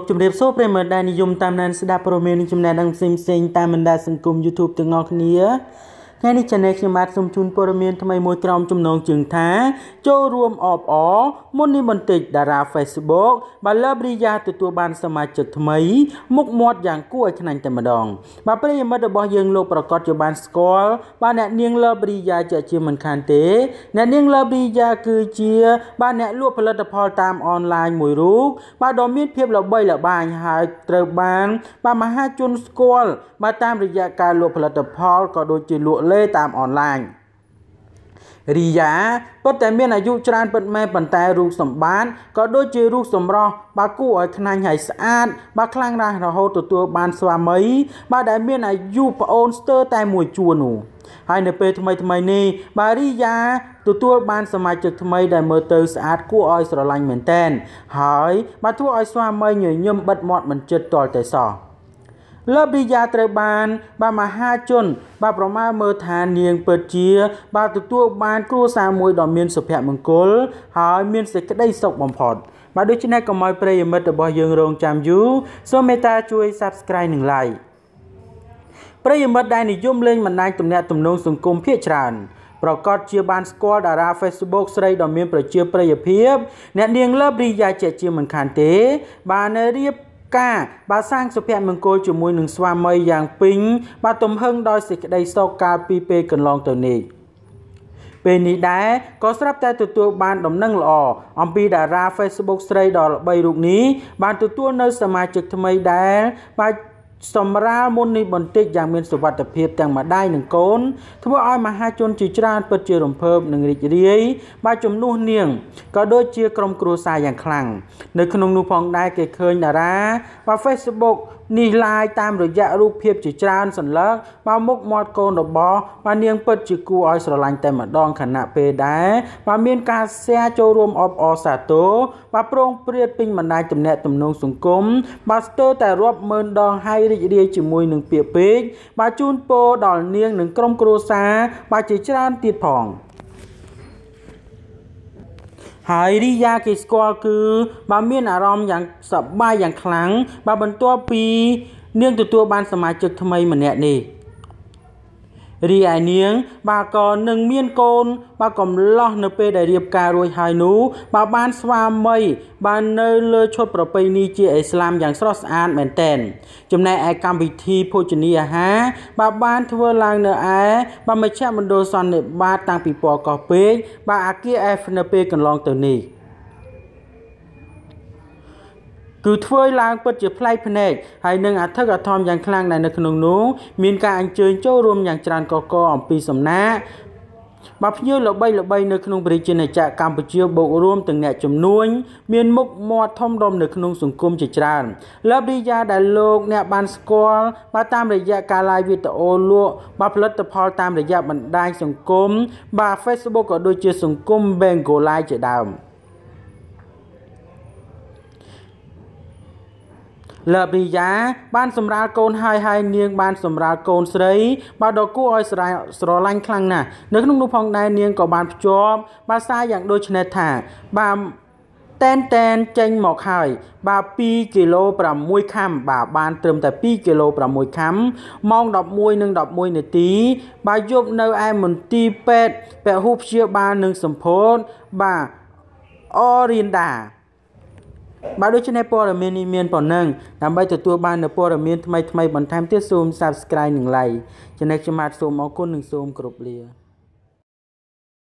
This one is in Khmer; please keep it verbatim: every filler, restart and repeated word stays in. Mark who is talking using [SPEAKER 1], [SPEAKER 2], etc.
[SPEAKER 1] ជំរាបសួរប្រិយមិត្តដែលនិយមតាមដានស្ដាប់ព័ត៌មាននិងចំណេះដឹងផ្សេងៗតាមបណ្ដាសង្គម YouTube ទាំងអស់គ្នាថ្ងៃនេះ Channel ខ្ញុំបាទសូមជូនព័ត៌មានថ្មីមួយក្រោមចំណងជើងថាចូលរួមអបអរមុននេះបន្តិចតារា Facebook បាឡឺប៊ីយ៉ាទទួលបានសមាជិកថ្មីមុខមាត់យ៉ាងគួរឲ្យខ្នាញ់តែម្ដងបាទប្រិយមិត្តរបស់យើងលោកប្រកាសជាបានស្គាល់បាទអ្នកនាងឡឺប៊ីយ៉ាជាជាមិនខានទេអ្នកនាងឡឺប៊ីយ៉ាគឺជាបាទអ្នកលក់ផលិតផលតាមអនឡាញមួយរូបបាទដ៏មានភាពល្បីល្បាញហើយត្រូវបានបាទមហាជនស្គាល់បាទតាមរយៈការលក់ផលិតផលក៏ដូចជាលក់លេតាមអនឡាញរីយ៉ាពិតតែមានអាយុច្រើនពិតមែនប៉ុន្តែរូបសម្បត្តិក៏ដូចជារូបសម្រស់បាទគួរឲ្យខ្នាញ់ហើយស្អាតបាទខ្លាំងណាស់រហូតទទួលបានស្វាមីបាទដែលមានអាយុប្អូនស្ទើរតែមួយជួរនោះហើយនៅពេលថ្មីថ្មីនេះបាទរីយ៉ាទទួលបានសមាជិកថ្មីដែលមើលទៅស្អាតគួរឲ្យស្រឡាញ់មែនទែនហើយបាទធ្វើឲ្យស្វាមីញញឹមបិទមាត់មិនចិត្តតល់តែសោះឡឺប៊ីយ៉ាត្រូវបានបាទមហាជនបាទប្រមាណមើលថានាងពិតជាបាទទទួលបានគ្រួសារមួយដ៏មានសុភមង្គលហើយមានសេចក្តីសុខបំផុតបាទដូច្នេះកុំឲ្យប្រិយមិត្តរបស់យើងរងចាំយូរសូមមេត្តាជួយ Subscribe និង Like ប្រិយមិត្តដែលនិយមលេងបណ្ដាញទំនាក់ទំនងសង្គមភាគច្រើនប្រកាសជាបានស្គាល់តារា Facebook ស្រីដ៏មានប្រជាប្រិយភាពអ្នកនាងឡឺប៊ីយ៉ាជាមិនខានទេបានរៀបការបាទសាងសុភមង្គលជាមួយនឹងស្វាមីយ៉ាងពេញបាទទំហឹងដោយសេចក្តីសុខកាលពីពេលកន្លងទៅនេះពេលនេះដែរក៏ស្រាប់តែទទួលបានដំណឹងល្អអំពីតារា Facebook ស្រីដ៏ល្បីរូបនេះបានទទួលនៅសមាជិកថ្មីដែលបាទសម្រាលមុននេះបន្តិចយ៉ាងមានសុវត្ថិភាពទាំងម្ដាយនិងកូនធ្វើឲ្យមហាជនជាច្រើនពិតជារំភើបនិងរីករាយបាទជំនួសនាងក៏ដូចជាក្រុមគ្រួសារយ៉ាងខ្លាំងនៅក្នុងនោះផងដែរគេឃើញតារាបាទ Facebook នេះឡាយតាមរយៈរូបភាពជាច្រើនសន្លឹកបាទមុខមាត់កូនរបស់បាទនាងពិតជាគួរឲ្យស្រឡាញ់តែម្ដងខណៈពេលដែរបាទមានការ share ចូលរួមអបអរសាទរបាទប្រងព្រាតពេញបណ្ដាញទំនាក់ទំនងសង្គមបាទស្ទើរតែរាប់ម៉ឺនដងហើយរីករាយជាមួយនឹងពាក្យពេចន៍បាទជូនពរដល់នាងនិងក្រុមគ្រួសារបាទជាច្រើនទៀតផងហើយរីយ៉ាគេស្គាល់គឺបាទមានអារម្មណ៍យ៉ាងសប្បាយយ៉ាងខ្លាំងបាទបន្ទាប់ពីនាងទទួលបានសមាជិកថ្មីម្នាក់នេះរីឯនាងបាទក៏នឹងមានកូនបាទកំឡោះនៅពេលដែលរៀបការរួចហើយនោះបាទបានស្វាមីបាននៅលើឈុតប្រពៃណីជាអ៊ីស្លាមយ៉ាងស្រស់ស្អាតមែនទែនចំណែកឯកម្មវិធីភោជនីអាហារបាទបានធ្វើឡើងនៅឯបាទមជ្ឈមណ្ឌលសន្និបាតតាំងពីពណ៌កោះពេកបាទអាគារ F នៅពេលកន្លងទៅនេះគឺធ្វើឡើងពិតជាប្លែកភ្នែកហើយនឹងអធិកអធមយ៉ាងខ្លាំងដែលនៅក្នុងនោះមានការអញ្ជើញចូលរួមយ៉ាងច្រើនកកអំពីសំណាក់បាទភ្ញៀវល្បីល្បីនៅក្នុងប្រជាជាតិកម្ពុជាបូករួមទាំងអ្នកជំនួញមានមុខមាត់ធំដុំនៅក្នុងសង្គមជាច្រើនឡឺប៊ីយ៉ាដែលលោកអ្នកបានស្គាល់បាទតាមរយៈការ live វីដេអូលក់បាទផលិតផលតាមរយៈបណ្ដាញសង្គមបាទ Facebook ក៏ដូចជាសង្គម Bengo Live ជាដើមឡឺប៊ីយ៉ាបានសម្រាលកូនហើយហើយនាងបានសម្រាលកូនស្រីបាទដ៏គួរឲ្យស្រឡាញ់ខ្លាំងណាស់នៅក្នុងនោះផងដែរនាងក៏បានភ្ជាប់បាទសារយ៉ាងដូចនេះថាបាទតែនតែនចេញមកហើយបាទពីរគីឡូប្រាំមួយខាំបាទបានត្រឹមតែពីរគីឡូប្រាំមួយខាំម៉ោងដប់មួយនិងដប់មួយនាទីបាទយប់នៅឯមន្ទីរពេទ្យពហុព្យាបាលនិងសម្ពោធបាទអូរិនដាបាទដូច្នេះព័ត៌មាននេះមានប៉ុណ្ណឹងដើម្បីទទួលបាននូវព័ត៌មានថ្មីថ្មីបន្ថែមទៀតសូម Subscribe និង Like ចំណែកខ្ញុំបាទសូមអរគុណនិងសូមគោរពលា